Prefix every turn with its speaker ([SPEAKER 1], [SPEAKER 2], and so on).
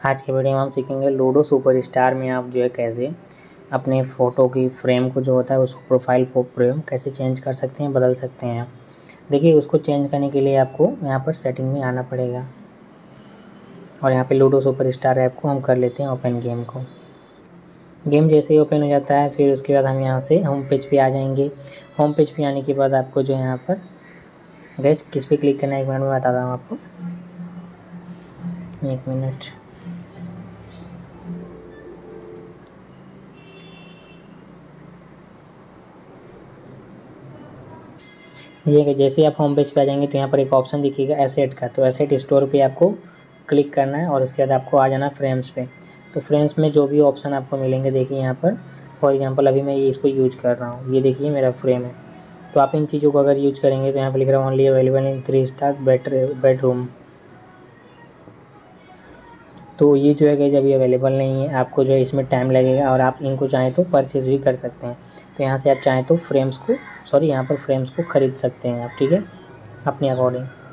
[SPEAKER 1] आज के वीडियो में हम सीखेंगे लूडो सुपरस्टार में आप जो है कैसे अपने फ़ोटो की फ्रेम को जो होता है उसको प्रोफाइल फ्रेम कैसे चेंज कर सकते हैं, बदल सकते हैं। देखिए उसको चेंज करने के लिए आपको यहाँ पर सेटिंग में आना पड़ेगा और यहाँ पे लूडो सुपरस्टार ऐप को हम कर लेते हैं ओपन। गेम जैसे ही ओपन हो जाता है फिर उसके बाद हम यहाँ से होम पेज पे आ जाएंगे। होम पेज पे आने के बाद आपको जो यहाँ पर गैस किस पे क्लिक करना है 1 मिनट में बताता हूँ आपको। 1 मिनट। ये जैसे आप होम पेज पे आ जाएंगे तो यहाँ पर एक ऑप्शन दिखेगा एसेट का, तो एसेट स्टोर पे आपको क्लिक करना है और उसके बाद आपको आ जाना फ्रेम्स पे। तो फ्रेम्स में जो भी ऑप्शन आपको मिलेंगे देखिए यहाँ पर फॉर एग्जांपल अभी मैं ये इसको यूज कर रहा हूँ, ये देखिए मेरा फ्रेम है। तो आप इन चीज़ों को अगर यूज करेंगे तो यहाँ पर लिख रहा हूँ only available in 3 star bedroom. तो ये जो है कि अभी अवेलेबल नहीं है, आपको जो है इसमें टाइम लगेगा और आप इनको चाहें तो परचेज़ भी कर सकते हैं। तो यहाँ से आप चाहें तो यहाँ पर फ्रेम्स को ख़रीद सकते हैं आप, ठीक है, अपने अकॉर्डिंग।